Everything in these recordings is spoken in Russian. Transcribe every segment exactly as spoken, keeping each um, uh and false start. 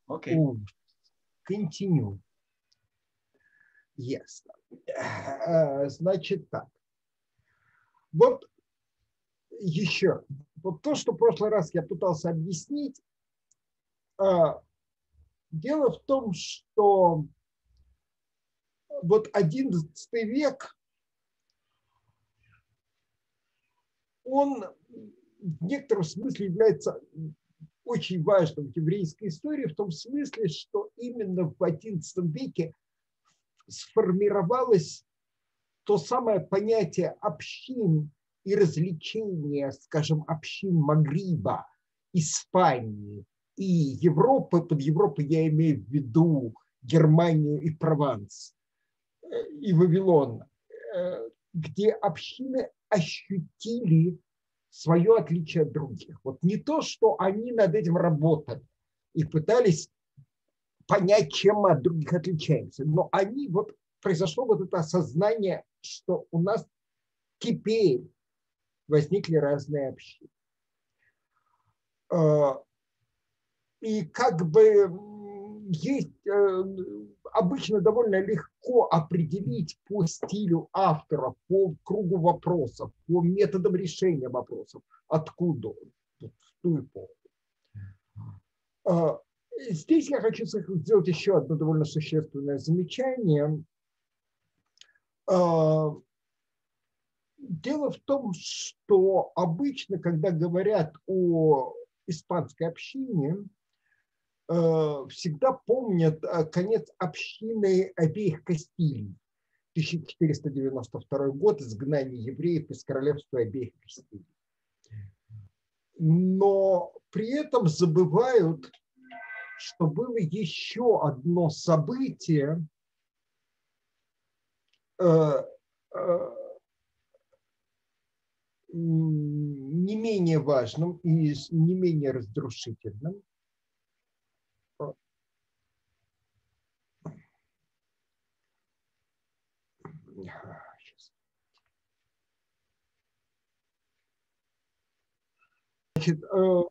Okay. Continue. Ясно. Значит так. Вот еще. Вот то, что в прошлый раз я пытался объяснить. Дело в том, что вот одиннадцатый век, он в некотором смысле является очень важным в еврейской истории, в том смысле, что именно в одиннадцатом веке сформировалось то самое понятие общин и развлечения, скажем, общин Магриба, Испании и Европы. Под Европой я имею в виду Германию и Прованс, и Вавилон, где общины ощутили свое отличие от других. Вот не то, что они над этим работали и пытались понять, чем мы от других отличаемся, но они, вот произошло вот это осознание, что у нас теперь возникли разные общины. И как бы есть обычно довольно легко определить по стилю автора, по кругу вопросов, по методам решения вопросов, откуда он в ту эпоху. Здесь я хочу сделать еще одно довольно существенное замечание. Дело в том, что обычно, когда говорят о испанской общине, всегда помнят конец общины обеих Кастилий, тысяча четыреста девяносто второй год, изгнание евреев из королевства обеих Кастилий. Но при этом забывают, что было еще одно событие, не менее важным и не менее разрушительным. Значит,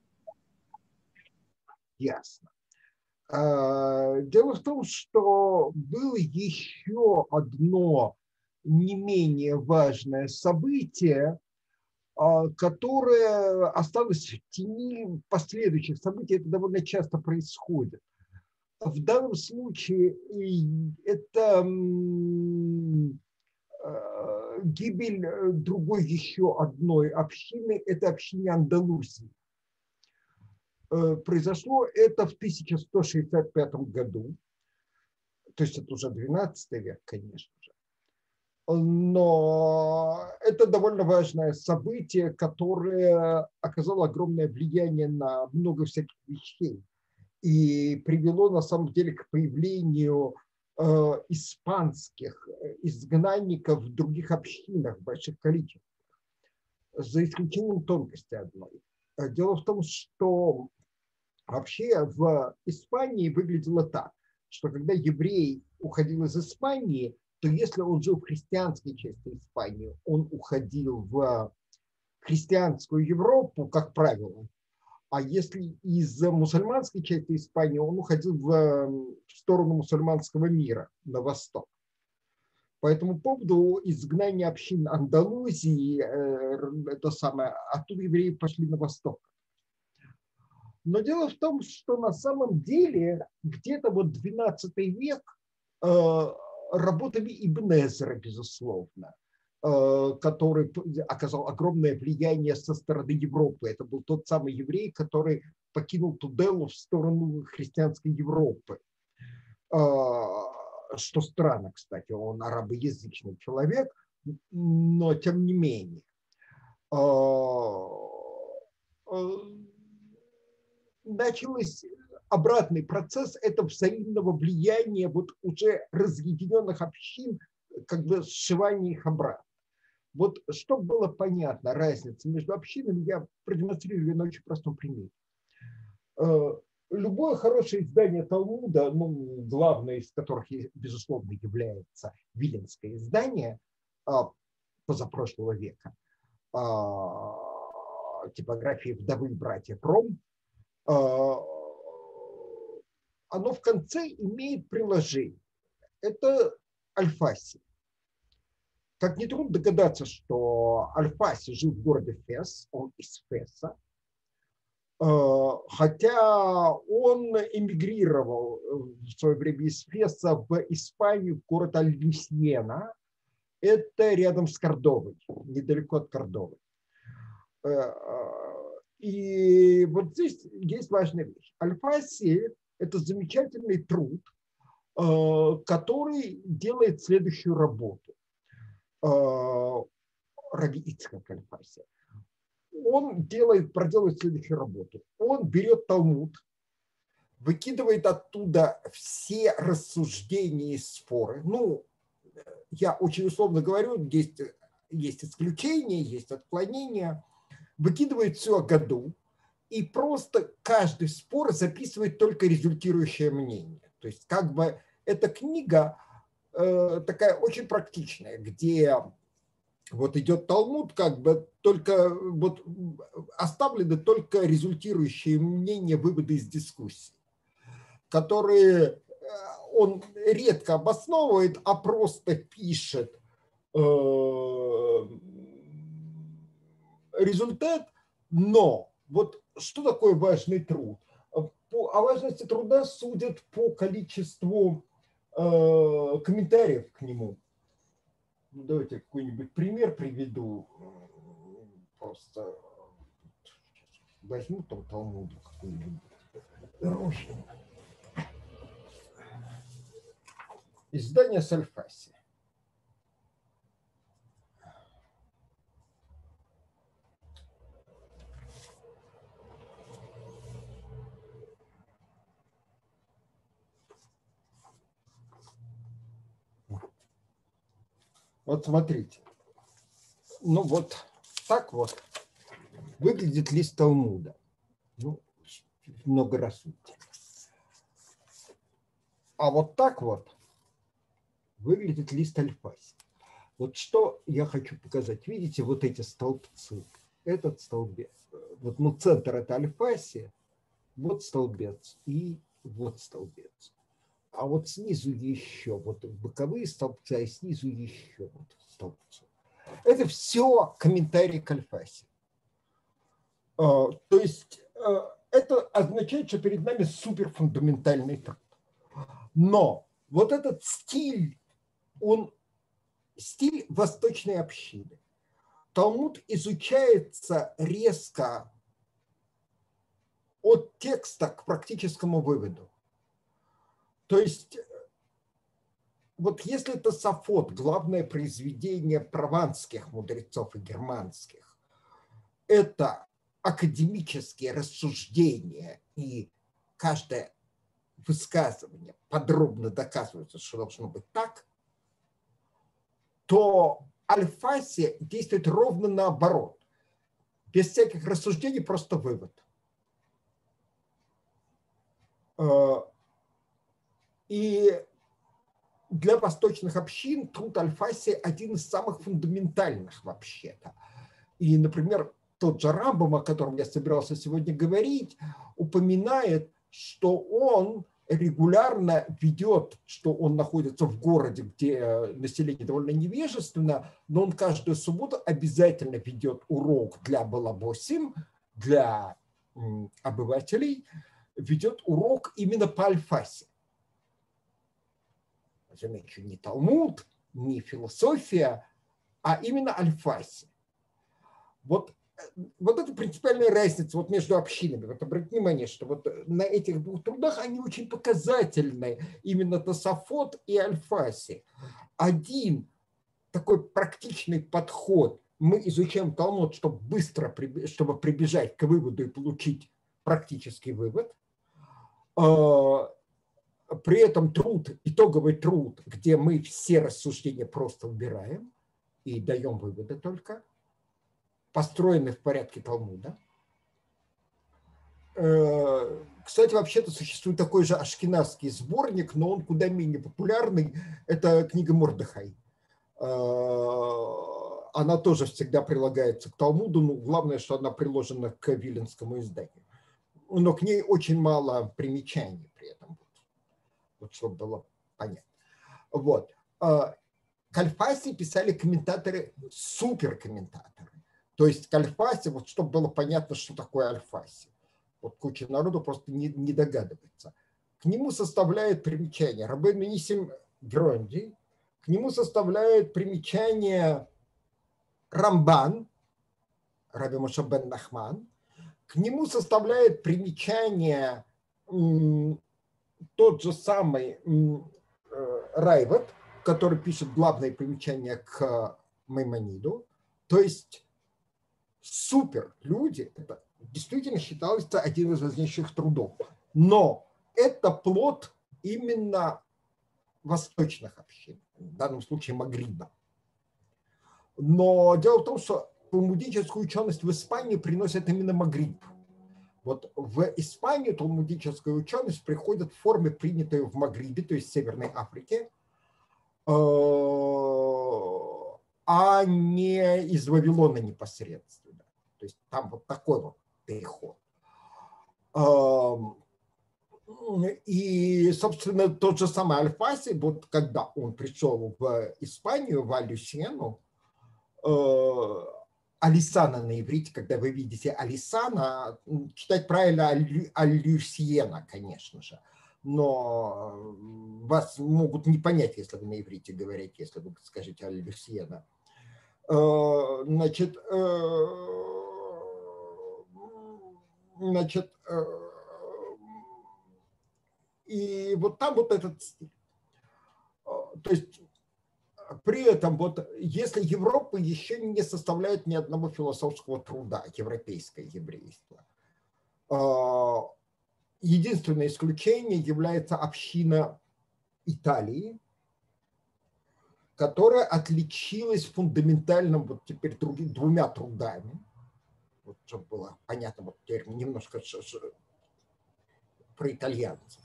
ясно. Дело в том, что было еще одно не менее важное событие, которое осталось в тени последующих событий. Это довольно часто происходит. В данном случае это гибель другой еще одной общины, это общины Андалусии. Произошло это в тысяча сто шестьдесят пятом году, то есть это уже двенадцатый век, конечно же. Но это довольно важное событие, которое оказало огромное влияние на много всяких вещей и привело на самом деле к появлению э, испанских изгнанников в других общинах в больших количествах, за исключением тонкости одной. Дело в том, что вообще в Испании выглядело так, что когда еврей уходил из Испании, то если он жил в христианской части Испании, он уходил в христианскую Европу, как правило, а если из мусульманской части Испании, он уходил в сторону мусульманского мира, на восток. По этому поводу изгнание общин Андалузии, это самое, оттуда евреи пошли на восток. Но дело в том, что на самом деле где-то вот двенадцатый век работами Ибн Эзра, безусловно, который оказал огромное влияние со стороны Европы. Это был тот самый еврей, который покинул Туделу в сторону христианской Европы. Что странно, кстати, он арабоязычный человек, но тем не менее. Начался обратный процесс, это взаимного влияния вот уже разъединенных общин, как бы сшивание их обратно. Вот чтобы было понятно разница между общинами, я продемонстрирую на очень простом примере. Любое хорошее издание Талмуда, ну, главное из которых, безусловно, является Виленское издание позапрошлого века, типографии вдовы братья Пром, оно в конце имеет приложение. Это Аль-Фаси. Как нетрудно догадаться, что Аль-Фаси жил в городе Фес, он из Феса, хотя он эмигрировал в свое время из Феса в Испанию, в город Аль-Люсьена. Это рядом с Кордовой, недалеко от Кордовы. И вот здесь есть важная вещь. Аль-Фаси – это замечательный труд, который делает следующую работу. Раби Ицхак Аль-Фаси. Он делает, проделывает следующую работу. Он берет Талмуд, выкидывает оттуда все рассуждения и споры. Ну, я очень условно говорю, есть, есть исключения, есть отклонения. Выкидывает все о году и просто каждый спор записывает только результирующее мнение. То есть как бы эта книга э, такая очень практичная, где вот идет Талмуд, как бы только вот оставлены только результирующие мнения, выводы из дискуссии, которые он редко обосновывает, а просто пишет э, результат. Но вот что такое важный труд? По, о важности труда судят по количеству э, комментариев к нему. Ну, давайте какой-нибудь пример приведу. Просто возьму там Талмуд какой-нибудь. Издание с Аль-Фаси. Вот смотрите. Ну вот так вот выглядит лист Талмуда. Ну, много раз видите. А вот так вот выглядит лист Аль-Фаси. Вот что я хочу показать. Видите, вот эти столбцы. Этот столбец. Вот, ну, центр это Аль-Фаси. Вот столбец и вот столбец. А вот снизу еще, вот боковые столбцы, а снизу еще вот столбцы. Это все комментарии к Аль-Фаси. То есть это означает, что перед нами суперфундаментальный труд. Но вот этот стиль, он стиль восточной общины. Талмуд изучается резко от текста к практическому выводу. То есть, вот если Тосафот, главное произведение прованских мудрецов и германских, это академические рассуждения, и каждое высказывание подробно доказывается, что должно быть так, то Аль-Фаси действует ровно наоборот. Без всяких рассуждений, просто вывод. И для восточных общин труд Аль-Фаси один из самых фундаментальных вообще-то. И, например, тот же Рамбам, о котором я собирался сегодня говорить, упоминает, что он регулярно ведет, что он находится в городе, где население довольно невежественно, но он каждую субботу обязательно ведет урок для балабосим, для обывателей, ведет урок именно по Аль-Фаси. Замечу, не Талмуд, не философия, а именно Аль-Фаси. Вот, вот это принципиальная разница вот между общинами. Вот обратите внимание, что вот на этих двух трудах они очень показательны, именно Тосафот и Аль-Фаси. Один такой практичный подход. Мы изучаем Талмуд, чтобы быстро, чтобы прибежать к выводу и получить практический вывод. При этом труд, итоговый труд, где мы все рассуждения просто убираем и даем выводы только, построены в порядке Талмуда. Кстати, вообще-то существует такой же ашкеназский сборник, но он куда менее популярный. Это книга Мордехай. Она тоже всегда прилагается к Талмуду, но главное, что она приложена к виленскому изданию. Но к ней очень мало примечаний при этом. вот чтобы было понятно. Вот. К Аль-Фаси писали комментаторы, суперкомментаторы. То есть к Аль-Фаси, вот чтобы было понятно, что такое Аль-Фаси. Вот куча народу просто не, не догадывается. К нему составляет примечание Рабейну Нисим Гронди, к нему составляет примечание Рамбан, Раби Моше бен Нахман, к нему составляет примечание м, тот же самый м, Райват, который пишет главное примечание к Маймониду. То есть супер люди, это действительно считался один из важнейших трудов. Но это плод именно восточных общин, в данном случае Магриба. Но дело в том, что талмудическую ученость в Испании приносит именно Магриб. Вот в Испанию талмудическая ученость приходит в форме, принятой в Магрибе, то есть в Северной Африке, а не из Вавилона непосредственно. То есть там вот такой вот переход. И, собственно, тот же самый Аль-Фаси, вот когда он пришел в Испанию, в Аль-Люсьену, Алисана на иврите, когда вы видите Алисана, читать правильно Аль-Люсьена, конечно же, но вас могут не понять, если вы на иврите говорите, если вы скажете Аль-Люсьена. Значит, значит, и вот там вот этот стиль. То есть при этом вот если Европа еще не составляет ни одного философского труда, европейское еврейство, единственное исключение является община Италии, которая отличилась фундаментальным вот теперь двумя трудами, вот чтобы было понятно, вот теперь немножко про итальянцев.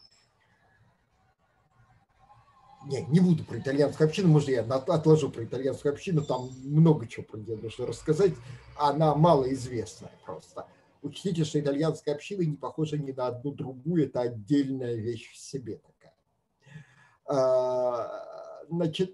Не, не буду про итальянскую общину, может, я отложу про итальянскую общину, там много чего про нее нужно рассказать, она малоизвестная просто. Учтите, что итальянская община не похожа ни на одну другую, это отдельная вещь в себе такая. Значит,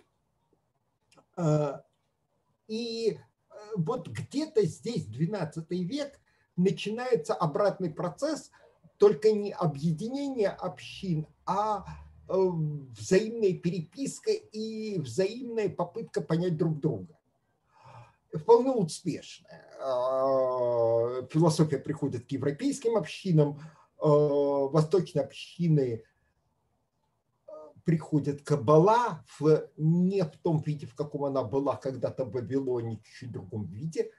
и вот где-то здесь, двенадцатый век, начинается обратный процесс, только не объединение общин, а взаимная переписка и взаимная попытка понять друг друга. Вполне успешная. Философия приходит к европейским общинам, восточные общины приходит Каббала в, не в том виде, в каком она была когда-то в Вавилоне, чуть-чуть в другом виде.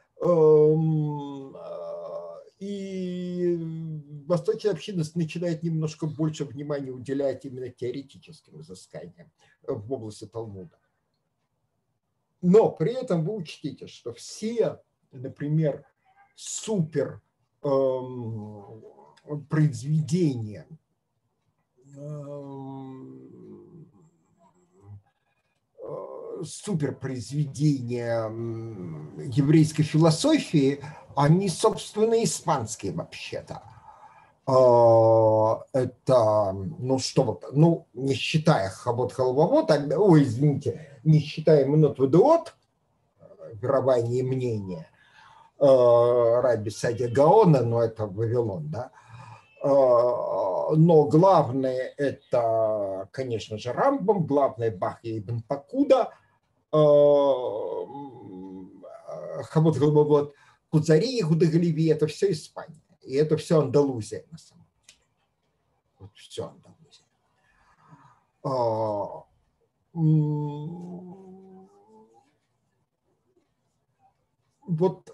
И восточная община начинает немножко больше внимания уделять именно теоретическим изысканиям в области Талмуда. Но при этом вы учтите, что все, например, супер эм, произведения эм, суперпроизведения еврейской философии, они, собственно, испанские вообще-то. Это, ну что вот, ну, не считая Хавот Халвавот, ой, извините, не считая Минот Ведеот, верование и мнение Раби Садия Гаона, но это Вавилон, да, но главное это, конечно же, Рамбам, главное Бахья ибн Пакуда, Хавот Халвавот, Куцари, Гудагалеви, это все Испания. И это все Андалузия на самом деле. Вот все Андалузия. А, вот,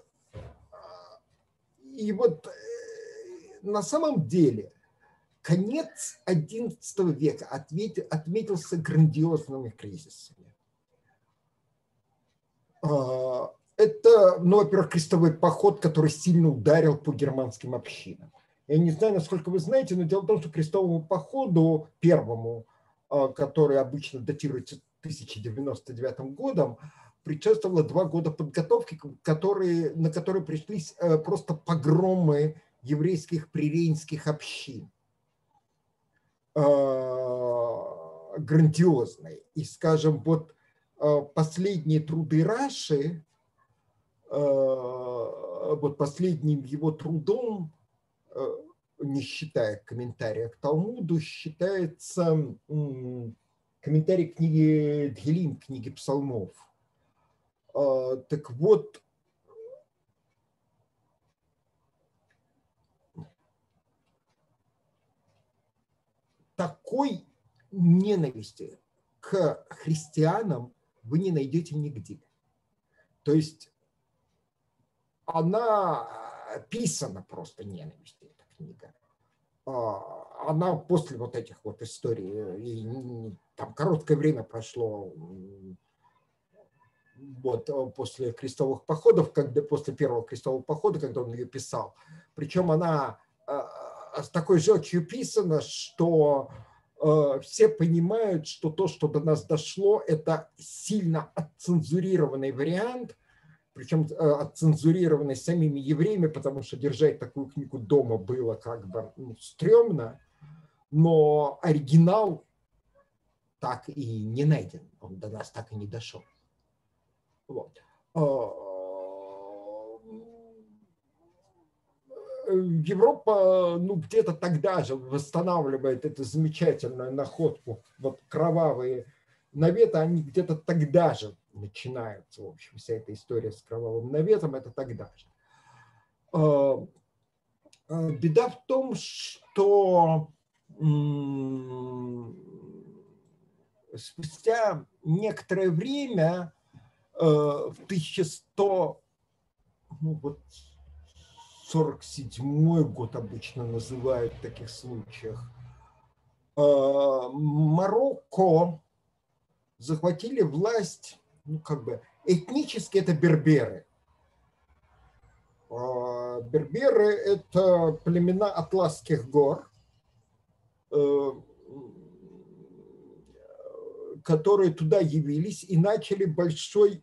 и вот на самом деле конец одиннадцатого века отметил, отметился грандиозными кризисами. А, это, ну, во-первых, крестовый поход, который сильно ударил по германским общинам. Я не знаю, насколько вы знаете, но дело в том, что крестовому походу первому, который обычно датируется тысяча девяносто девятым годом, предшествовало два года подготовки, которые, на которые пришлись просто погромы еврейских прирейнских общин. грандиозной. И, скажем, вот последние труды Раши, вот последним его трудом, не считая комментария к Талмуду, считается комментарий к книге Тхилим, книги псалмов. Так вот, такой ненависти к христианам вы не найдете нигде. То есть она писана просто ненавистью, эта книга. Она после вот этих вот историй, и там короткое время прошло, вот после крестовых походов, когда, после первого крестового похода, когда он ее писал. Причем она с такой желчью писана, что все понимают, что то, что до нас дошло, это сильно отцензурированный вариант, причем отцензурированный самими евреями, потому что держать такую книгу дома было как бы ну, стрёмно, но оригинал так и не найден, он до нас так и не дошел. Вот. Европа, ну, где-то тогда же восстанавливает эту замечательную находку, вот кровавые наветы, они где-то тогда же начинаются, в общем, вся эта история с кровавым наветом, это тогда же. Беда в том, что спустя некоторое время, в тысяча сто сорок седьмой год обычно называют в таких случаях, Марокко захватили власть, ну, как бы, этнически это берберы. Берберы – это племена Атласских гор, которые туда явились и начали большой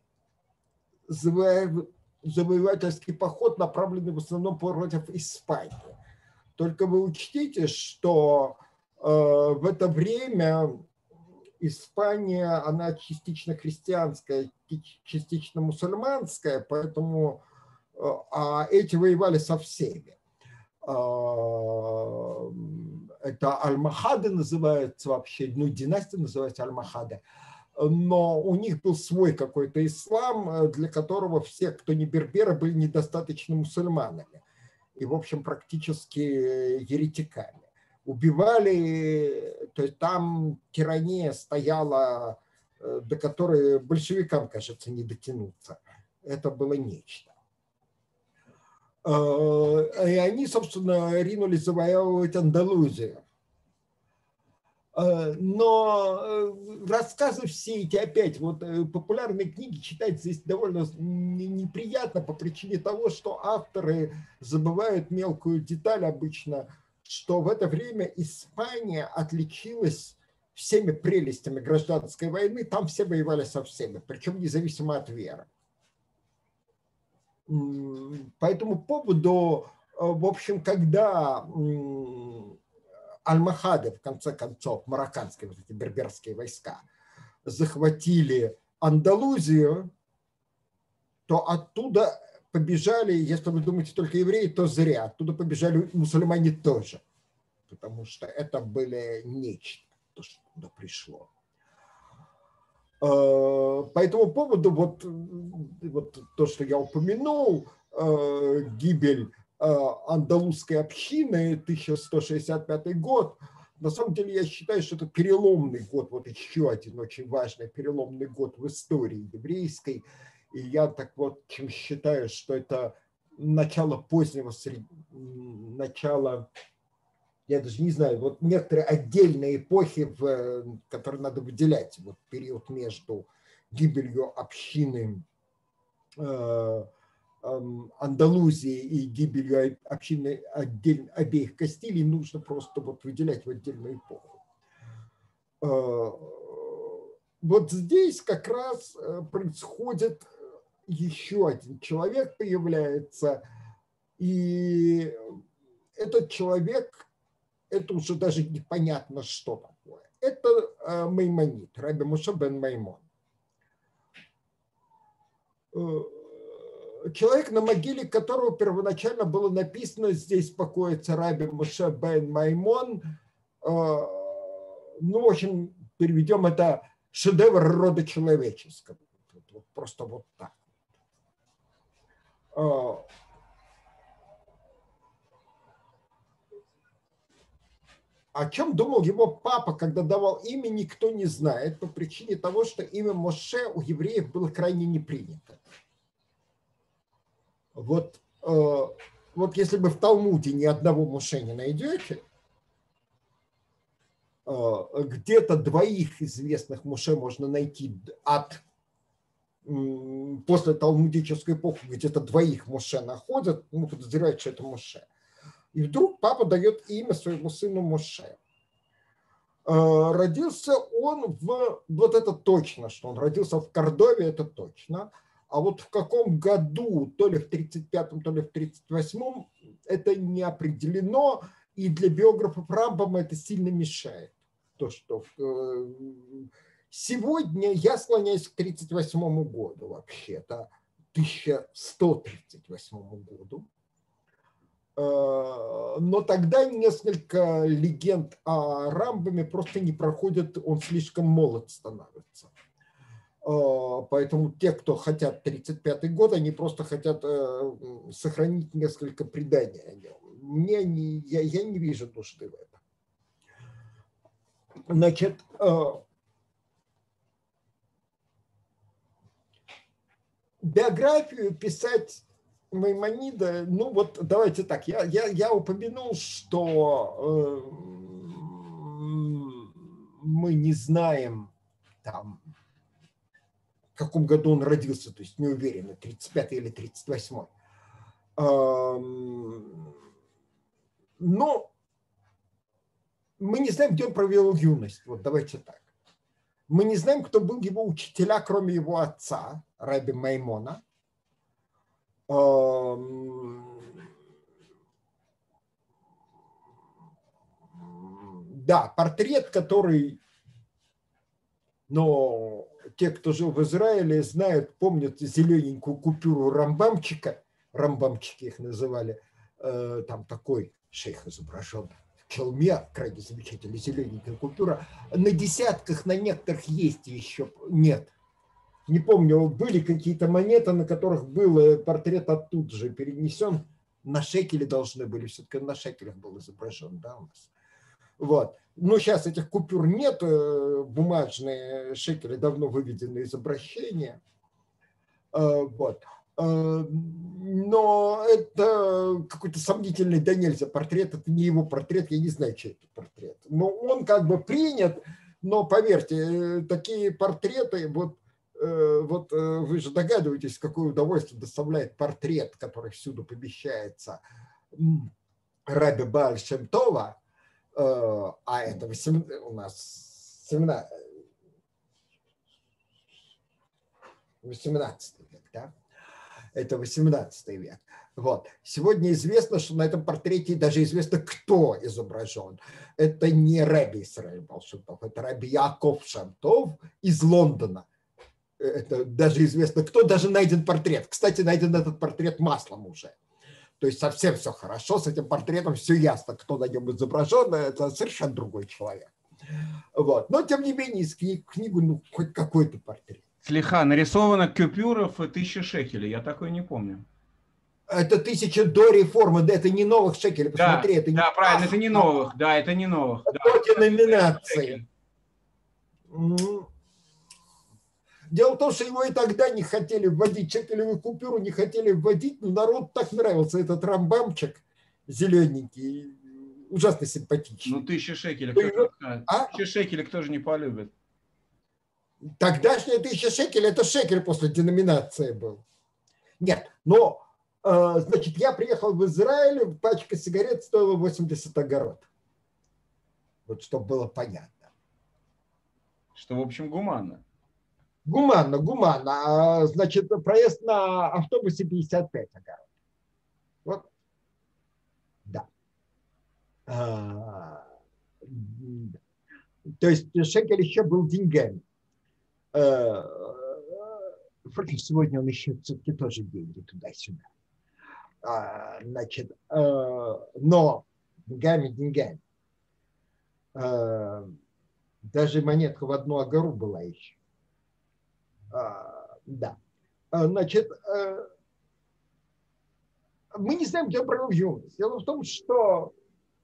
завоевательский поход, направленный в основном против Испании. Только вы учтите, что в это время Испания, она частично христианская, частично мусульманская, поэтому а эти воевали со всеми. Это Альмахады называется вообще, ну, династия называется Альмахады, но у них был свой какой-то ислам, для которого все, кто не берберы, были недостаточно мусульманами и, в общем, практически еретиками. Убивали, то есть там тирания стояла, до которой большевикам, кажется, не дотянуться. Это было нечто. И они, собственно, ринулись завоевывать Андалузию. Но рассказы все эти, опять, вот популярные книги читать здесь довольно неприятно по причине того, что авторы забывают мелкую деталь обычно, что в это время Испания отличилась всеми прелестями гражданской войны, там все воевали со всеми, причем независимо от веры. По этому поводу, в общем, когда Альмахады, в конце концов, марокканские, вот эти берберские войска, захватили Андалузию, то оттуда побежали, если вы думаете только евреи, то зря, оттуда побежали мусульмане тоже, потому что это были нечто, то, что туда пришло. По этому поводу, вот, вот то, что я упомянул, гибель андалузской общины, тысяча сто шестьдесят пятый год, на самом деле я считаю, что это переломный год, вот еще один очень важный переломный год в истории еврейской, и я так вот чем считаю, что это начало позднего, начало, я даже не знаю, вот некоторые отдельные эпохи, в, которые надо выделять, вот период между гибелью общины э, э, Андалузии и гибелью общины отдель, обеих Кастилий, нужно просто вот выделять в отдельную эпоху. Э, вот здесь как раз происходит еще один человек появляется, и этот человек это уже даже непонятно, что такое. Это Маймонид, Раби Моше бен Маймон. Человек, на могиле которого первоначально было написано: здесь покоится Раби Моше бен Маймон. Ну, в общем, переведем это: шедевр рода человеческого. Просто вот так. О чем думал его папа, когда давал имя, никто не знает, по причине того, что имя Моше у евреев было крайне не принято. Вот, вот если бы в Талмуде ни одного Моше не найдете, где-то двоих известных Моше можно найти от после талмудической эпохи, где-то двоих Моше находят, ну, подозревают, что это Моше. И вдруг папа дает имя своему сыну Моше. Родился он в... Вот это точно, что он родился в Кордове, это точно. А вот в каком году, то ли в тридцать пятом, то ли в тридцать восьмом, это не определено. И для биографов Рамбама это сильно мешает. То, что сегодня я склоняюсь к тридцать восьмому году вообще-то, тысяча сто тридцать восьмому году. Но тогда несколько легенд о Рамбаме просто не проходят, он слишком молод становится. Поэтому те, кто хотят тридцать пятый год, они просто хотят сохранить несколько преданий о нем. Мне не, я, я не вижу нужды в этом. Значит, биографию писать Маймонида, ну вот давайте так, я, я, я упомянул, что э, мы не знаем, там, в каком году он родился, то есть не уверены, тридцать пятый или тридцать восьмой. Э, но мы не знаем, где он провел юность, вот давайте так. Мы не знаем, кто был его учителя, кроме его отца, Раби Маймона. Да, портрет, который, но те, кто жил в Израиле, знают, помнят зелененькую купюру Рамбамчика, Рамбамчики их называли, там такой шейх изображен в челме, крайне замечательная зелененькая купюра. На десятках, на некоторых есть еще, нет. Не помню, были какие-то монеты, на которых был портрет оттуда же перенесен. На шекеле должны были, все-таки на шекелях был изображен, да, у нас. Вот. Но сейчас этих купюр нет, бумажные шекели давно выведены из обращения. Вот. Но это какой-то сомнительный да нельзя портрет, это не его портрет, я не знаю, чей это портрет. Но он как бы принят, но поверьте, такие портреты, вот, вот вы же догадываетесь, какое удовольствие доставляет портрет, который всюду помещается Раби Бааль Шем Това, а это восемнадцатый, у нас восемнадцатый век, да? Это восемнадцатый век. Вот. Сегодня известно, что на этом портрете даже известно, кто изображен. Это не Раби Исраэль Бааль Шем Това, это Раби Яаков Шем Това из Лондона. Это даже известно, кто, даже найден портрет. Кстати, найден этот портрет маслом уже. То есть совсем все хорошо, с этим портретом все ясно, кто на нем изображен, это совершенно другой человек. Вот. Но, тем не менее, из книг, книгу, ну, хоть какой-то портрет. Слегка нарисовано купюров тысячи шекелей, я такое не помню. Это тысяча до реформы, да, это не новых шекелей, посмотри. Да, это не... да, правильно, это не новых, да, это не новых. Это да. деноминации. Дело в том, что его и тогда не хотели вводить, шекелевую купюру не хотели вводить, но народ так нравился, этот рамбамчик зелененький, ужасно симпатичный. Ну, тысяча шекелей, кто же знает? А? Тысяча шекелей кто же не полюбит? Тогдашняя тысяча шекелей, это шекель после деноминации был. Нет, но, значит, я приехал в Израиль, пачка сигарет стоила восемьдесят огород. Вот, чтобы было понятно. Что, в общем, гуманно. Гуманно, гуманно. Значит, проезд на автобусе пятьдесят пять огород. Вот. Да. То есть шекель еще был деньгами. Впрочем, сегодня он еще все-таки тоже деньги туда-сюда. Значит, но деньгами, деньгами. Даже монетка в одну агару была еще. Да. Значит, мы не знаем, где он провел юность. Дело в том, что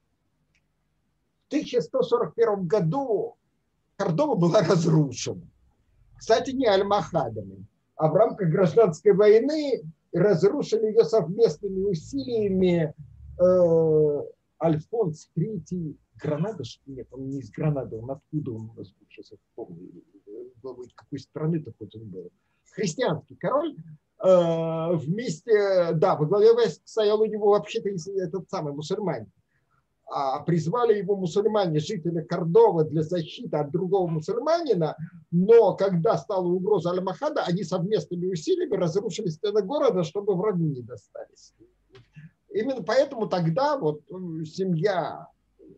в тысяча сто сорок первом году Кордова была разрушена. Кстати, не альмахадами, а в рамках гражданской войны разрушили ее совместными усилиями э, Альфонс третий. Гранада, что нет, он не из Гранады, он откуда он у нас был, сейчас я помню, главой какой страны такой он был. Христианский король. Вместе, да, во главе войск стоял у него вообще-то этот самый мусульманин. А призвали его мусульмане, жители Кордовы, для защиты от другого мусульманина, но когда стала угроза Аль-Махада, они совместными усилиями разрушили стены города, чтобы враги не достались. Именно поэтому тогда вот семья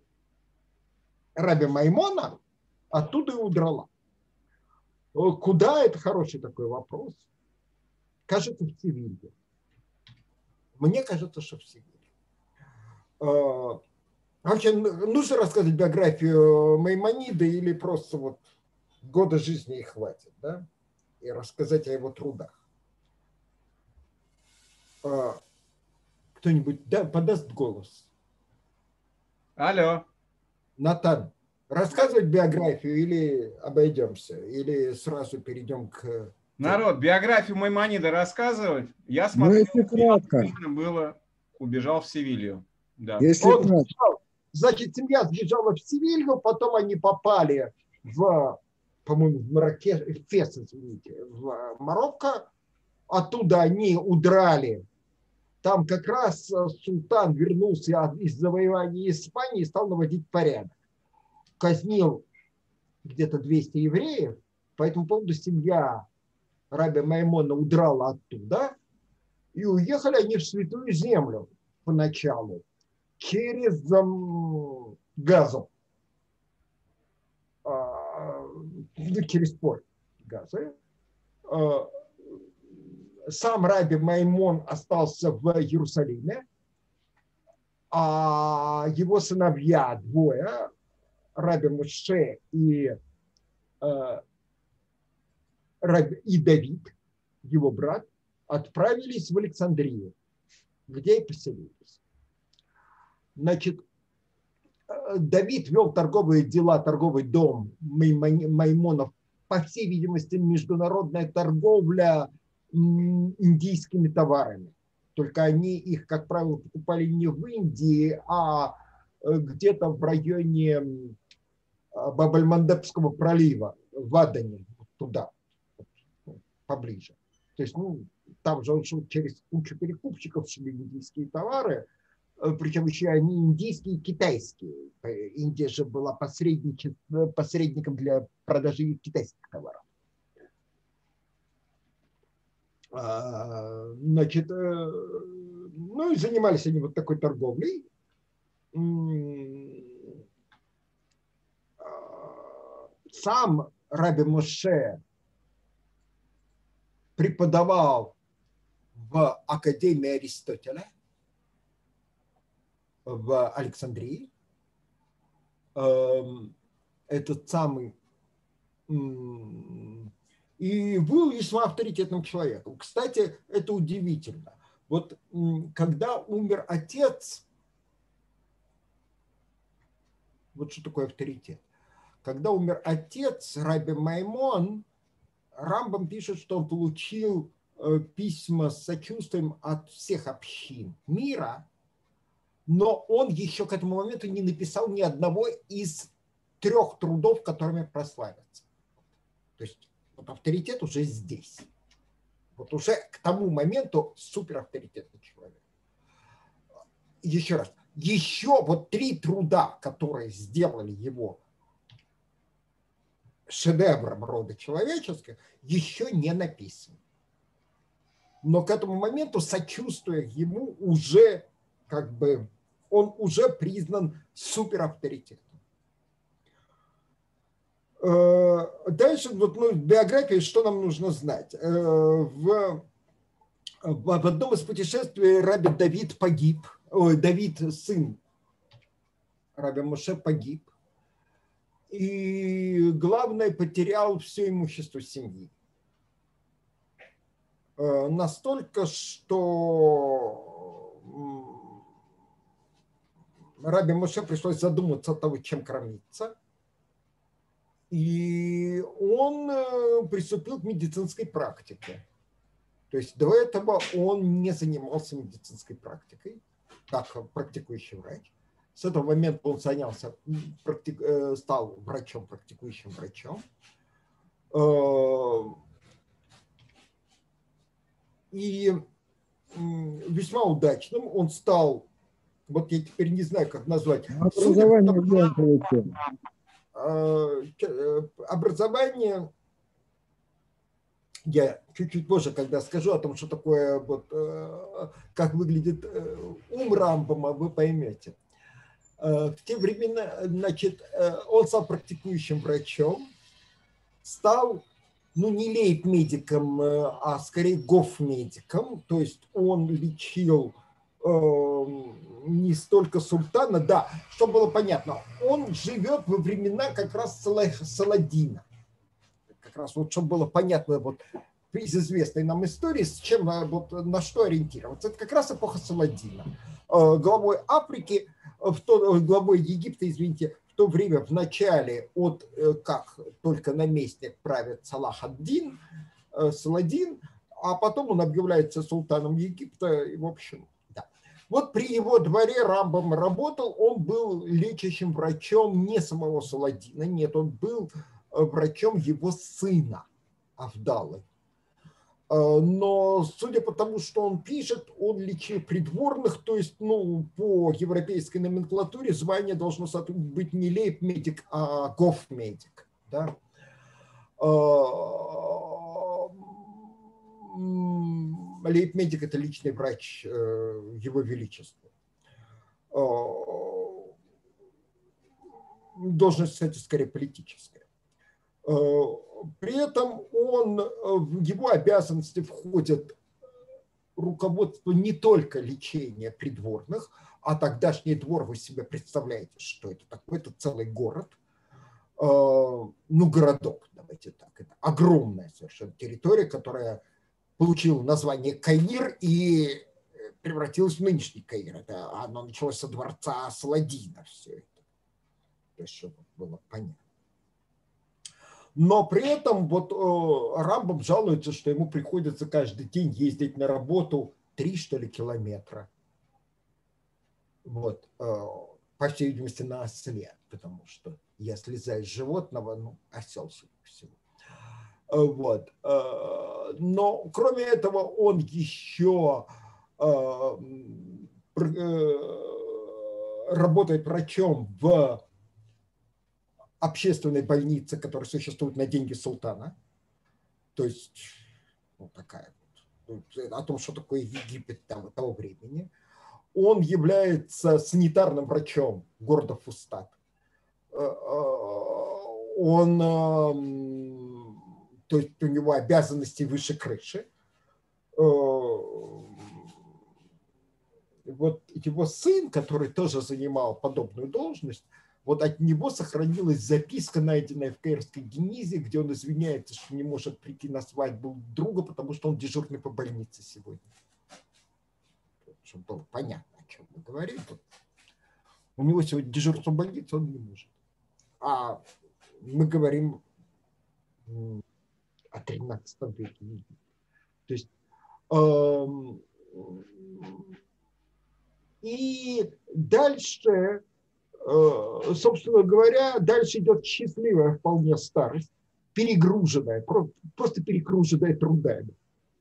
Раби Маймона оттуда и удрала. Куда? Это хороший такой вопрос. Кажется, в Севилье. Мне кажется, что в Севилье. Вообще, нужно рассказать биографию Маймонида или просто вот года жизни и хватит, да? И рассказать о его трудах. Кто-нибудь да, подаст голос? Алло. Натан, рассказывать биографию или обойдемся? Или сразу перейдем к... Народ, биографию Маймонида рассказывать? Я смотрел, ну, если кратко. Было, убежал в Севилью. Да. Если Он кратко. сбежал. Значит, семья сбежала в Севилью, потом они попали в, по-моему, в Маракеш, в Фес, извините, в Марокко. Оттуда они удрали. Там как раз султан вернулся из завоевания Испании и стал наводить порядок. Казнил где-то двести евреев. По этому поводу семья Раби Маймона удрала оттуда. И уехали они в Святую Землю поначалу. Через um, Газу. Uh, через порт Газы. Uh, сам Раби Маймон остался в Иерусалиме, а его сыновья двое, Раби Моше и, uh, Раби, и Давид, его брат, отправились в Александрию, где и поселились. Значит, Давид вел торговые дела, торговый дом Маймонов, по всей видимости, международная торговля индийскими товарами. Только они их, как правило, покупали не в Индии, а где-то в районе Баб-эль-Мандебского пролива, в Адане, туда, поближе. То есть, ну, там же он шел через кучу перекупщиков, шли индийские товары, причем еще они индийские и китайские. Индия же была посредником для продажи китайских товаров. Значит, ну и занимались они вот такой торговлей. Сам Раби Моше преподавал в Академии Аристотеля в Александрии. Этот самый... И был весьма авторитетным человеком. Кстати, это удивительно. Вот когда умер отец, вот что такое авторитет. Когда умер отец, Раби Маймон, Рамбам пишет, что он получил письма с сочувствием от всех общин мира, но он еще к этому моменту не написал ни одного из трех трудов, которыми прославится. То есть вот авторитет уже здесь. Вот уже к тому моменту суперавторитетный человек. Еще раз. Еще вот три труда, которые сделали его шедевром рода человеческого, еще не написаны. Но к этому моменту, сочувствуя ему, уже как бы он уже признан суперавторитетом. Дальше, вот, ну, биография, что нам нужно знать. В, в одном из путешествий раби Давид погиб, ой, Давид, сын раби Моше, погиб. И главное, потерял все имущество семьи. Настолько, что раби Моше пришлось задуматься о том, чем кормиться. И он приступил к медицинской практике. То есть до этого он не занимался медицинской практикой, как практикующий врач. С этого момента он занялся, практик, стал врачом, практикующим врачом. И весьма удачным он стал, вот я теперь не знаю, как назвать. Образование где он получил? Образование, я чуть-чуть позже, когда скажу о том, что такое, вот, как выглядит ум Рамбама, вы поймете. В те времена, значит, он стал практикующим врачом, стал, ну, не лейб-медиком, а скорее гоф-медиком, то есть он лечил не столько султана, да, чтобы было понятно, он живет во времена как раз Саладина. Как раз вот, чтобы было понятно, вот из известной нам истории, с чем, вот, на что ориентироваться. Это как раз эпоха Саладина. Главой Африки, в то, главой Египта, извините, в то время в начале, от как только наместник правит Салах ад-Дин, Саладин, а потом он объявляется султаном Египта, и в общем, да. Вот при его дворе Рамбам работал, он был лечащим врачом не самого Саладина, нет, он был врачом его сына Авдалы. Но судя по тому, что он пишет, он лечил придворных, то есть, ну, по европейской номенклатуре звание должно быть не лейб-медик, а гоф-медик. Да? Лейб-медик – это личный врач Его Величества. Должность, кстати, скорее политическая. При этом он, в его обязанности входит руководство не только лечения придворных, а тогдашний двор, вы себе представляете, что это такое, это целый город, ну, городок, давайте так, это огромная совершенно территория, которая получила название Каир и превратилась в нынешний Каир. Это, оно началось со дворца Саладина, все это, то есть, чтобы было понятно. Но при этом вот Рамбам жалуется, что ему приходится каждый день ездить на работу три, что ли, километра. Вот. По всей видимости, на осле, потому что я слезаю с животного, ну, осел, судя по всему. Вот. Но кроме этого он еще работает врачом в общественной больнице, которая существует на деньги султана. То есть, ну, такая вот, о том, что такое Египет того, того времени. Он является санитарным врачом города Фустат. Он, то есть у него обязанности выше крыши. Вот его сын, который тоже занимал подобную должность, вот от него сохранилась записка, найденная в Каирской Генизе, где он извиняется, что не может прийти на свадьбу друга, потому что он дежурный по больнице сегодня. Чтобы было понятно, о чем мы говорим. У него сегодня дежурство в больнице, он не может. А мы говорим о тринадцатом веке. То есть, эм, и дальше... Собственно говоря, дальше идет счастливая вполне старость, перегруженная, просто перегруженная трудами.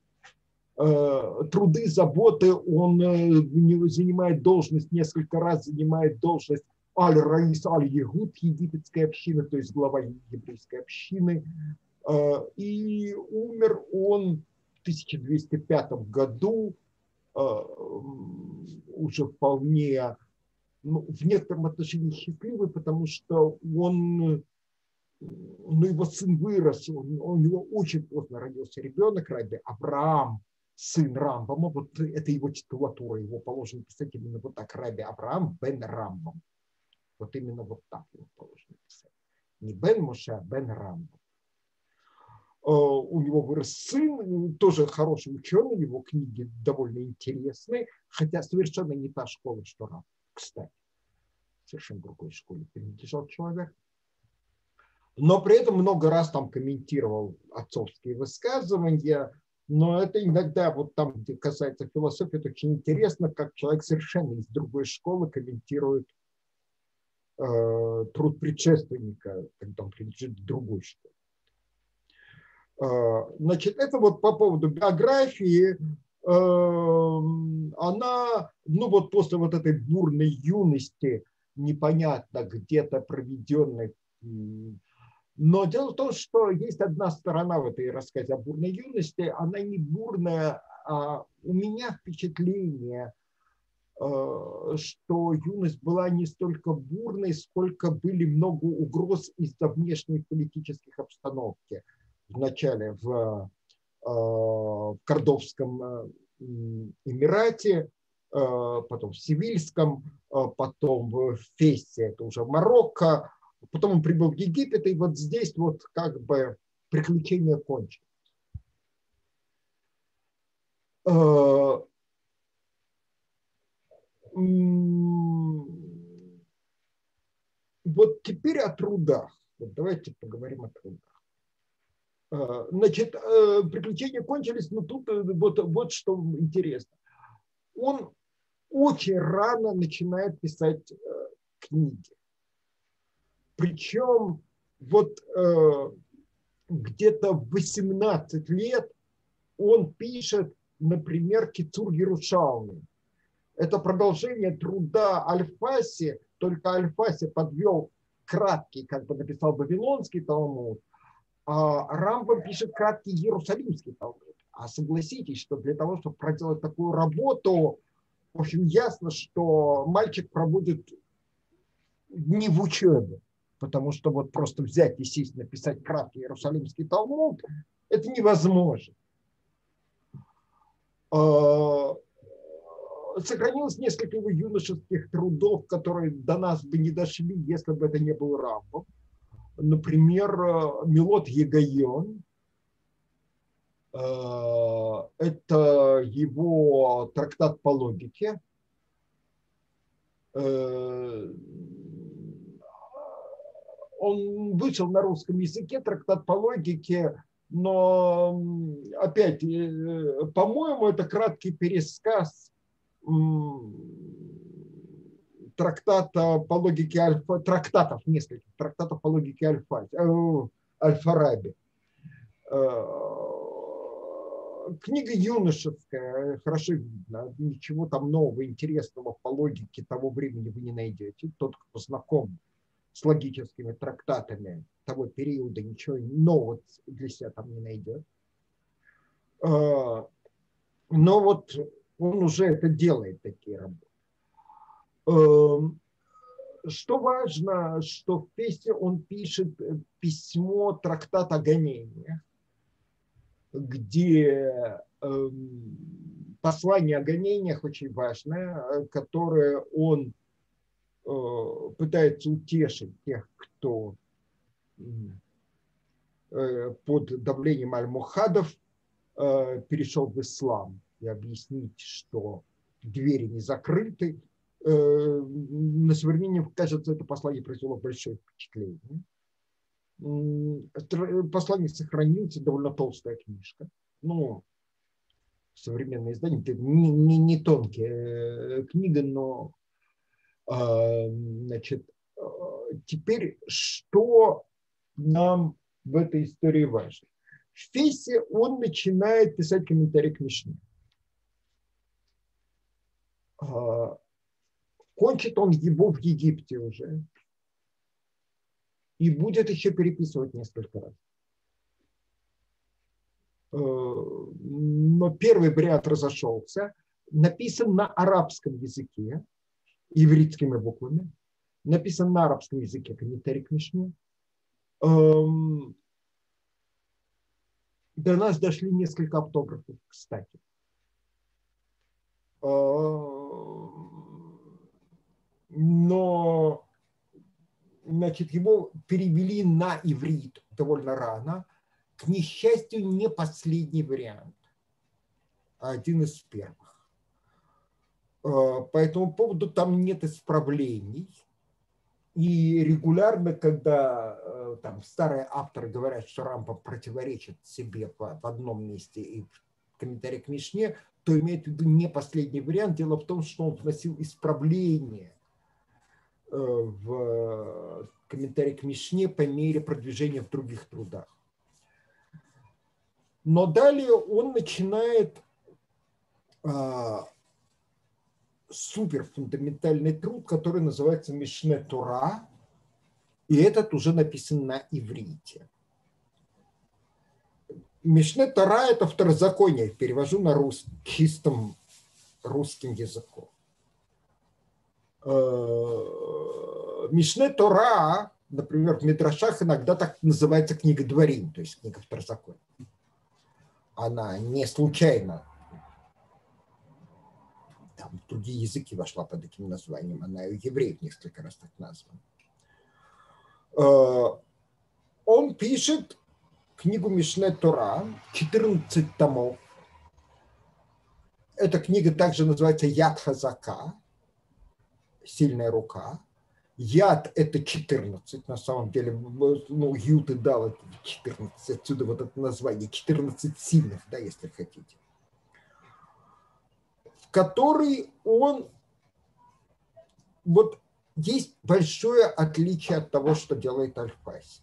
Труды, заботы, он занимает должность, несколько раз занимает должность аль-Раис аль-Егуд, египетской общины, то есть глава еврейской общины. И умер он в тысяча двести пятом году, уже вполне... Ну, в некотором отношении счастливый, потому что он но его сын вырос, он, у него очень поздно родился ребенок, Раби Авраам, сын Рамбама, вот это его титулатура, его положено писать именно вот так, Раби Авраам бен Рамбам. Вот именно вот так его положено писать. Не бен Моше, а бен Рамбам. У него вырос сын, тоже хороший ученый, его книги довольно интересные, хотя совершенно не та школа, что Рамбам, кстати. Совершенно другой школе принадлежал человек. Но при этом много раз там комментировал отцовские высказывания. Но это иногда, вот там, где касается философии, это очень интересно, как человек совершенно из другой школы комментирует э, труд предшественника, когда он принадлежит к другой школе. Э, значит, это вот по поводу биографии. Э, она, ну вот после вот этой бурной юности, непонятно где-то проведенной. Но дело в том, что есть одна сторона в этой рассказе о бурной юности. Она не бурная, а у меня впечатление, что юность была не столько бурной, сколько были много угроз из-за внешней политических обстановки. Вначале в, в Кордовском Эмирате, потом в Севильском, потом в Фессе, это уже Марокко. Потом он прибыл в Египет, и вот здесь вот как бы приключения кончились. Вот теперь о трудах. Вот давайте поговорим о трудах. Значит, приключения кончились, но тут вот, вот что интересно. Он очень рано начинает писать книги. Причем вот э, где-то в восемнадцать лет он пишет, например, Кицур Ерушалми. Это продолжение труда Аль-Фаси, только Аль-Фаси подвел краткий, как бы написал Вавилонский Талмуд, а Рамбам пишет краткий Иерусалимский Талмуд. А согласитесь, что для того, чтобы проделать такую работу, в общем, ясно, что мальчик проводит дни в учебе. Потому что вот просто взять и сесть, написать краткий Иерусалимский Талмуд, это невозможно. Сохранилось несколько его юношеских трудов, которые до нас бы не дошли, если бы это не был Рамбам. Например, Милот Егайон. Это его трактат по логике. Он вышел на русском языке, трактат по логике, но опять, по-моему, это краткий пересказ трактата по логике Альфа, трактатов, нескольких трактатов по логике Альфа, Аль-Фараби. Книга юношеская, хорошо видно, ничего там нового, интересного по логике того времени вы не найдете. Тот, кто знаком с логическими трактатами того периода, ничего нового для себя там не найдет. Но вот он уже это делает, такие работы. Что важно, что в Фессе он пишет письмо, трактат о гонениях, где послание о гонениях очень важное, которое он пытается утешить тех, кто под давлением аль-Мухадов перешел в ислам, и объяснить, что двери не закрыты. На современников, кажется, это послание произвело большое впечатление. Послание сохранилось, довольно толстая книжка. Ну, современное издание, это не, не, не тонкая книга, но значит, теперь что нам в этой истории важно? В Фессе он начинает писать комментарий к Мишне. Кончит он его в Египте уже. И будет еще переписывать несколько раз. Но первый вариант разошелся. Написан на арабском языке, ивритскими буквами. Написан на арабском языке комментарий к Мишне. Эм, до нас дошли несколько автографов, кстати. Но, значит, его перевели на иврит довольно рано. К несчастью, не последний вариант, а один из первых. По этому поводу там нет исправлений. И регулярно, когда там старые авторы говорят, что Рамбам противоречит себе в одном месте и в комментарии к Мишне, то имеет в виду не последний вариант. Дело в том, что он вносил исправления в комментарии к Мишне по мере продвижения в других трудах. Но далее он начинает а, суперфундаментальный труд, который называется Мишне Тора, и этот уже написан на иврите. Мишне Тора – это второзаконие, перевожу на рус, чистым русским языком. Мишне Тора, например, в Мидрашах иногда так называется книга Дворим, то есть книга второзакония. Она не случайно там, в другие языки вошла под этим названием, она и у евреев несколько раз так названа. Он пишет книгу Мишне Тора, четырнадцать томов. Эта книга также называется Яд Хазака, сильная рука. Яд – это четырнадцать, на самом деле, ну, Ют и дал это четырнадцать, отсюда вот это название, четырнадцать сильных, да, если хотите, в который он, вот есть большое отличие от того, что делает Аль-Фаси.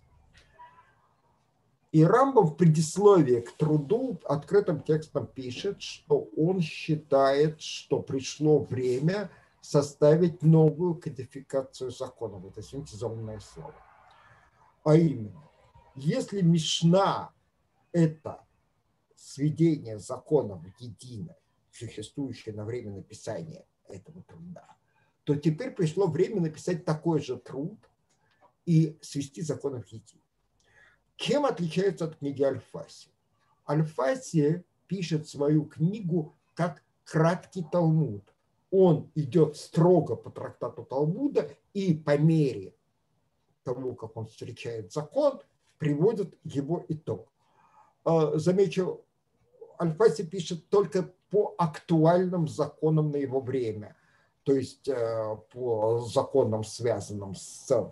И Рамбам в предисловии к труду открытым текстом пишет, что он считает, что пришло время составить новую кодификацию законов. Вот, извините за умное слово. А именно, если Мишна – это сведение законов едино, существующее на время написания этого труда, то теперь пришло время написать такой же труд и свести законы в едино. Чем отличается от книги Аль-Фаси? Аль-Фаси пишет свою книгу как краткий Талмуд. Он идет строго по трактату Талмуда и по мере того, как он встречает закон, приводит его итог. Замечу, Аль-Фаси пишет только по актуальным законам на его время, то есть по законам, связанным с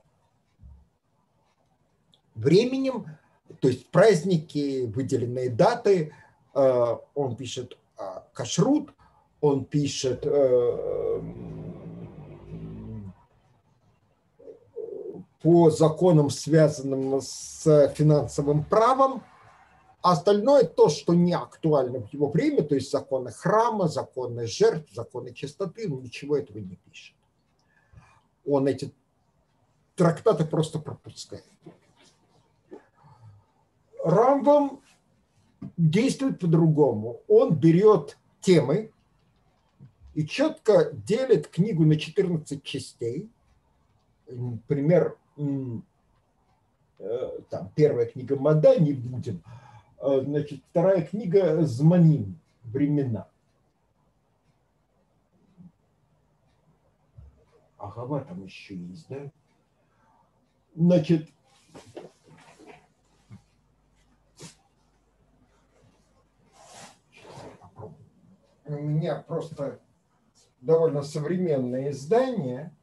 временем, то есть праздники, выделенные даты. Он пишет кашрут, он пишет по законам, связанным с финансовым правом. А остальное то, что не актуально в его время, то есть законы храма, законы жертв, законы чистоты, он ничего этого не пишет. Он эти трактаты просто пропускает. Рамбам действует по-другому. Он берет темы и четко делит книгу на четырнадцать частей. Например, там, первая книга Мада, не будем. Значит, вторая книга Зманим, времена. Ага, там еще есть, да? Значит, у меня просто довольно современное издание.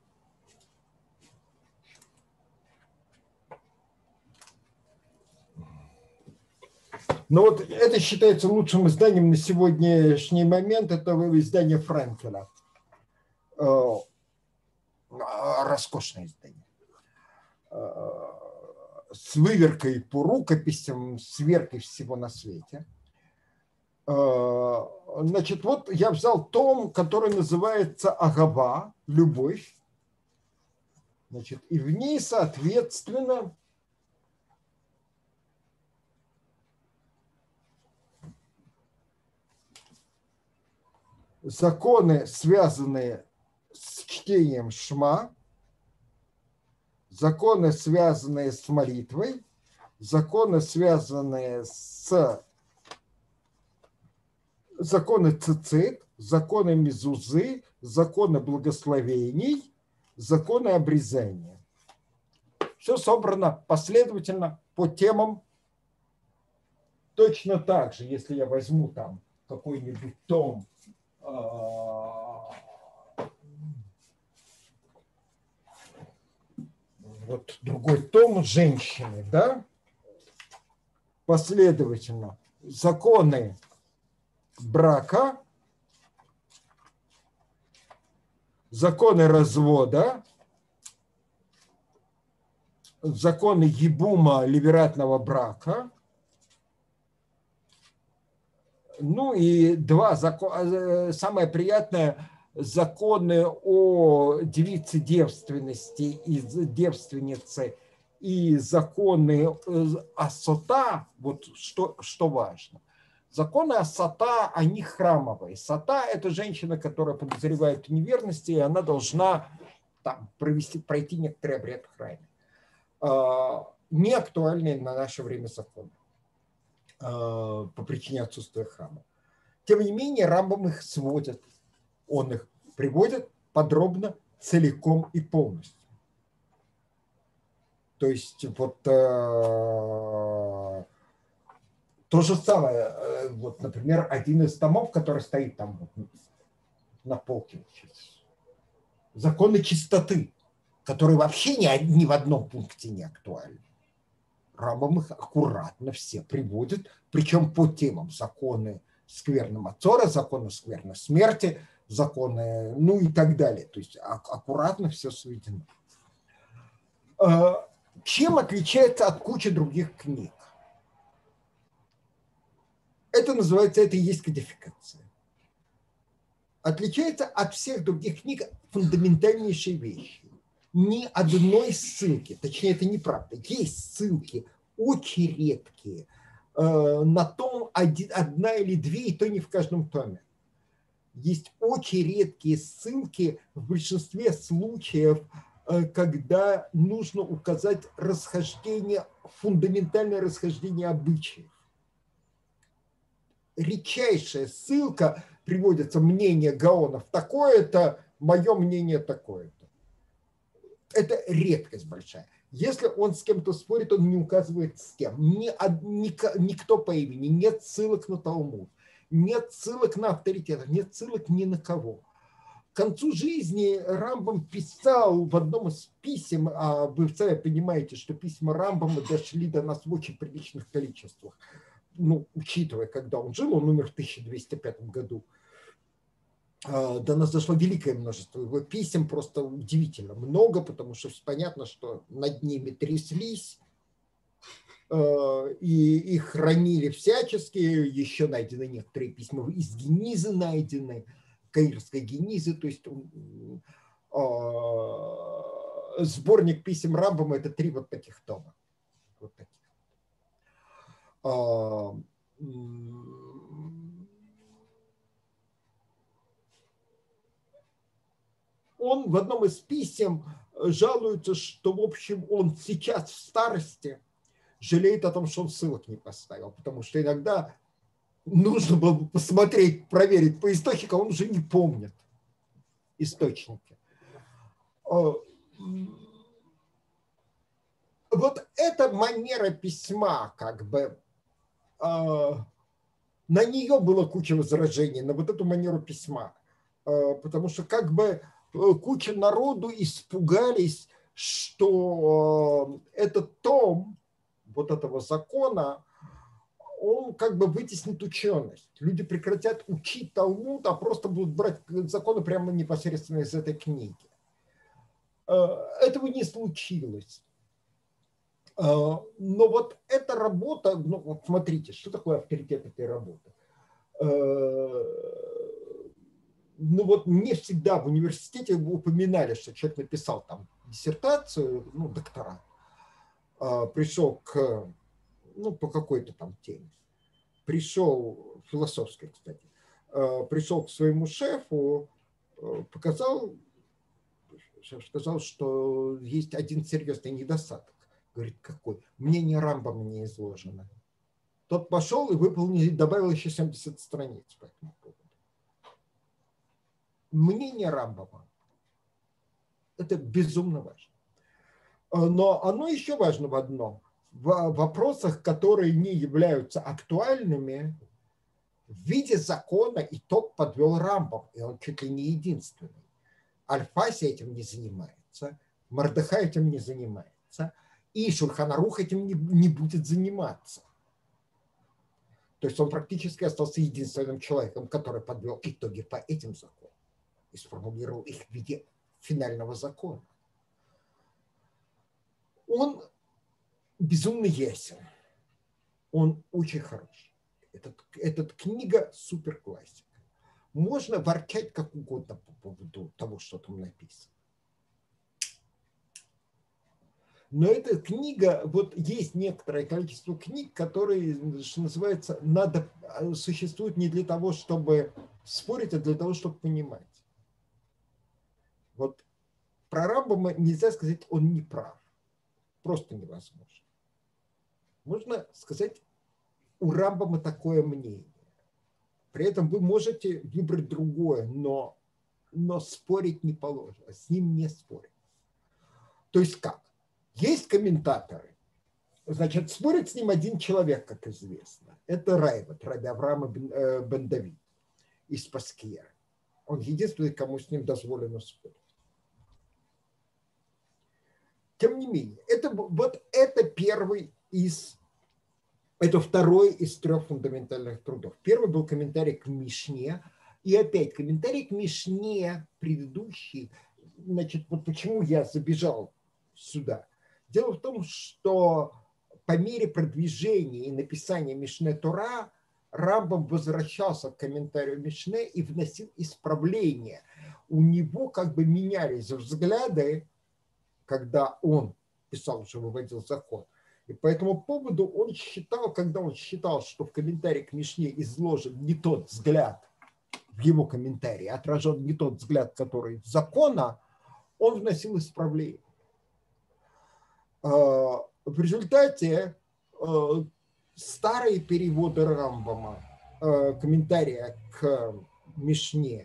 Но вот это считается лучшим изданием на сегодняшний момент. Это издание Френкеля. Роскошное издание. С выверкой по рукописям, с веркой всего на свете. Значит, вот я взял том, который называется Агава, любовь. Значит, и в ней, соответственно, законы, связанные с чтением Шма, законы, связанные с молитвой, законы, связанные с законы цицит, законы мезузы, законы благословений, законы обрезания. Все собрано последовательно по темам. Точно так же, если я возьму там какой-нибудь том, вот другой том женщины, да, последовательно законы брака, законы развода, законы ебума либератного брака, ну и два закона, самое приятное, законы о девице девственности и девственнице и законы асота, вот что, что важно. Законы асота, они храмовые. Сата – это женщина, которая подозревает в неверности, и она должна там, провести, пройти некоторый обряд в храме. Не актуальные на наше время законы по причине отсутствия храма. Тем не менее, Рамбам их сводит, он их приводит подробно, целиком и полностью. То есть вот э, то же самое, э, вот, например, один из томов, который стоит там вот, на полке, законы чистоты, которые вообще ни, ни в одном пункте не актуальны. Рамбам их аккуратно все приводит, причем по темам: законы скверны Мацора, законы скверны смерти, законы, ну и так далее. То есть аккуратно все сведено. Чем отличается от кучи других книг? Это называется, это и есть кодификация. Отличается от всех других книг фундаментальнейшей вещи. Ни одной ссылки, точнее, это неправда, есть ссылки очень редкие, на том один, одна или две, и то не в каждом томе. Есть очень редкие ссылки в большинстве случаев, когда нужно указать расхождение, фундаментальное расхождение обычаев. Редчайшая ссылка, приводится мнение гаонов такое-то, мое мнение такое-то. Это редкость большая. Если он с кем-то спорит, он не указывает с кем. Ни, ни, никто по имени, нет ссылок на Талмуд, нет ссылок на авторитетов, нет ссылок ни на кого. К концу жизни Рамбам писал в одном из писем, а вы сами понимаете, что письма Рамбама дошли до нас в очень приличных количествах. Ну, учитывая, когда он жил, он умер в тысяча двести пятом году. До нас дошло великое множество его писем, просто удивительно много, потому что понятно, что над ними тряслись, и их хранили всячески. Еще найдены некоторые письма из Генизы, найдены, Каирской Генизы, то есть сборник писем Рамбама — это три вот таких тома. Вот таких. Он в одном из писем жалуется, что, в общем, он сейчас в старости жалеет о том, что он ссылок не поставил, потому что иногда нужно было бы посмотреть, проверить по источникам, он уже не помнит источники. Вот эта манера письма, как бы, на нее было куча возражений, на вот эту манеру письма, потому что как бы куча народу испугались, что этот том вот этого закона, он как бы вытеснит ученость. Люди прекратят учить Талмуд, а просто будут брать законы прямо непосредственно из этой книги. Этого не случилось. Но вот эта работа, ну вот смотрите, что такое авторитет этой работы? Ну вот мне всегда в университете упоминали, что человек написал там диссертацию, ну докторат, пришел к, ну по какой-то там теме, пришел, философской, кстати, пришел к своему шефу, показал, шеф сказал, что есть один серьезный недостаток. Говорит, какой? Мнение Рамбама не изложено. Тот пошел и выполнил, добавил еще семьдесят страниц по этому поводу. Мнение Рамбама – это безумно важно. Но оно еще важно в одном. В вопросах, которые не являются актуальными, в виде закона итог подвел Рамбам, и он чуть ли не единственный. Аль-Фаси этим не занимается, Мордехай этим не занимается, и Шульхан Арух этим не, не будет заниматься. То есть он практически остался единственным человеком, который подвел итоги по этим законам и сформулировал их в виде финального закона. Он безумно ясен. Он очень хороший. Этот, этот книга суперклассика. Можно ворчать как угодно по поводу того, что там написано. Но эта книга, вот есть некоторое количество книг, которые, что называется, надо, существуют не для того, чтобы спорить, а для того, чтобы понимать. Вот про Рамбама нельзя сказать, он не прав. Просто невозможно. Можно сказать, у Рамбама такое мнение. При этом вы можете выбрать другое, но, но спорить не положено. С ним не спорить. То есть как? Есть комментаторы. Значит, спорит с ним один человек, как известно. Это Райват, Раби Авраам бен Давид из Паскиера. Он единственный, кому с ним дозволено спорить. Тем не менее, это, вот это первый из, это второй из трех фундаментальных трудов. Первый был комментарий к Мишне. И опять комментарий к Мишне предыдущий. Значит, вот почему я забежал сюда. Дело в том, что по мере продвижения и написания Мишне Тора Рамбам возвращался к комментарию Мишне и вносил исправления. У него как бы менялись взгляды, когда он писал, что выводил закон. И по этому поводу он считал, когда он считал, что в комментарии к Мишне изложен не тот взгляд, в его комментарии отражен не тот взгляд, который закона, он вносил исправления. В результате старые переводы Рамбама, комментария к Мишне,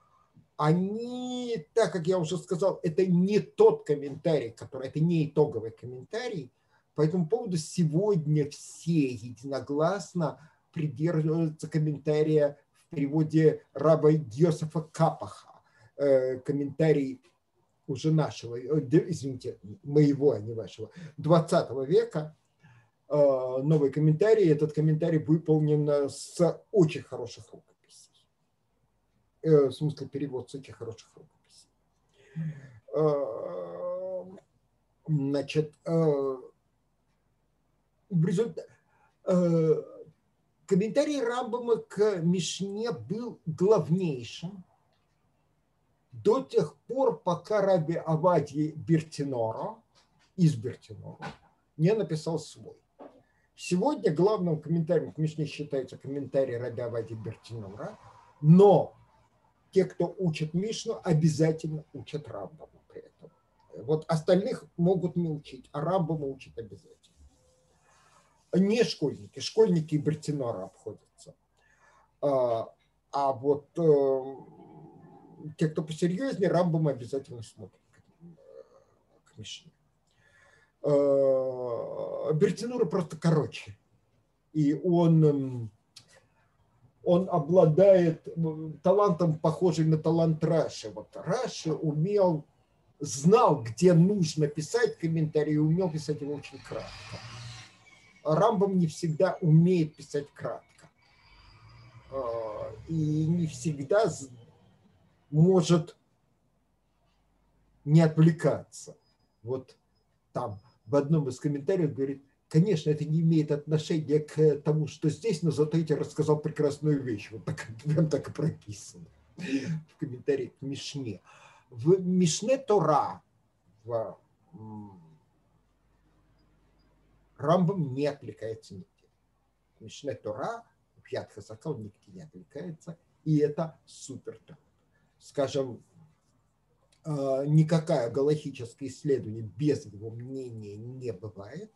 они, так как я уже сказал, это не тот комментарий, который, это не итоговый комментарий. По этому поводу сегодня все единогласно придерживаются комментария в переводе раба Йосефа Капаха, комментарий уже нашего, извините, моего, а не вашего, двадцатого века, новый комментарий. Этот комментарий выполнен с очень хороших рукописей. В смысле, перевод с очень хороших рукописей. Значит, в результате комментарий Рамбама к Мишне был главнейшим до тех пор, пока раби Авадья Бертиноро из Бертиноро не написал свой. Сегодня главным комментарием к Мишне считается комментарий раби Авадьи Бертиноро, но те, кто учат Мишну, обязательно учат Рамбама при этом. Вот остальных могут не учить, а Рамбама учат обязательно. Не школьники, школьники и Бертиноро обходятся. А, а вот те, кто посерьезнее, Рамбама обязательно смотрят к Мишне. Бертиноро просто короче. И он, он обладает талантом, похожим на талант Раши. Вот Раши умел, знал, где нужно писать комментарии, и умел писать его очень кратко. Рамбам не всегда умеет писать кратко. И не всегда может не отвлекаться. Вот там в одном из комментариев говорит, конечно, это не имеет отношения к тому, что здесь, но зато я тебе рассказал прекрасную вещь. Вот так, прям так и прописано в комментарии к Мишне. В Мишне Тора в Рамбам не отвлекается нигде. В Мишне Тора в Яд Хазака он нигде не отвлекается, и это супер труд. Скажем, никакое галахическое исследование без его мнения не не бывает.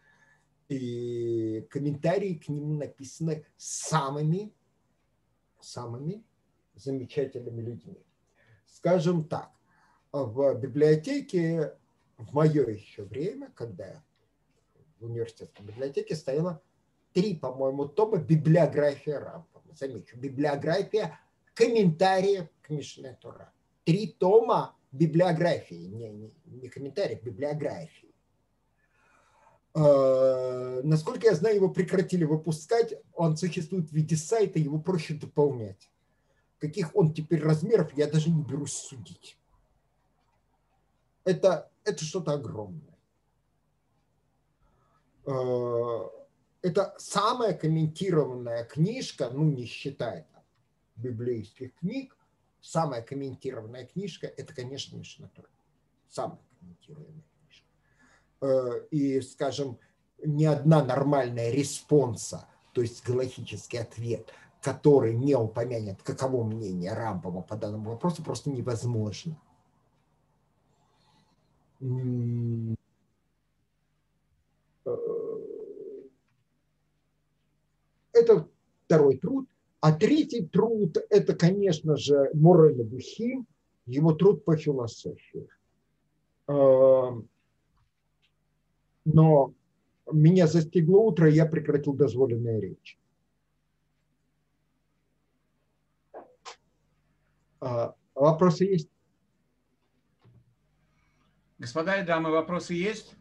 И комментарии к нему написаны самыми, самыми замечательными людьми. Скажем так, в библиотеке в мое еще время, когда я в университетской библиотеке, стояло три, по-моему, тома библиография Рамбама. Замечу, библиография комментариев к Мишне Тора. Три тома библиографии, не, не, не комментариев, библиографии. Э, насколько я знаю, его прекратили выпускать, он существует в виде сайта, его проще дополнять. Каких он теперь размеров, я даже не берусь судить. Это, это что-то огромное. Э, это самая комментированная книжка, ну не считая там, библейских книг, самая комментированная книжка, это, конечно, Мишна Тора. Самая комментированная книжка. И, скажем, ни одна нормальная респонса, то есть галахический ответ, который не упомянет, каково мнение Рамбама по данному вопросу, просто невозможно. Это второй труд. А третий труд – это, конечно же, Море Небухим, его труд по философии. Но меня застигло утро, я прекратил дозволенные речи. Вопросы есть? Господа и дамы, вопросы есть?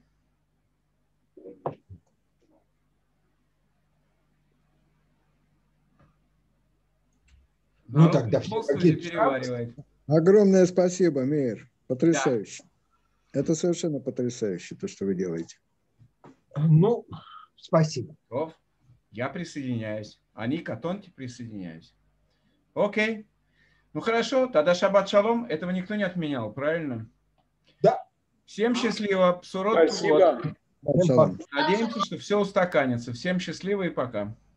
Ну, тогда все переваривает. Огромное спасибо, Мейер. Потрясающе. Да. Это совершенно потрясающе, то, что вы делаете. Ну, спасибо. Я присоединяюсь. Ани Катонти присоединяюсь. Окей. Ну, хорошо. Тогда шаббат шалом. Этого никто не отменял, правильно? Да. Всем счастливо. Спасибо. Спасибо. Надеемся, что все устаканится. Всем счастливо и пока.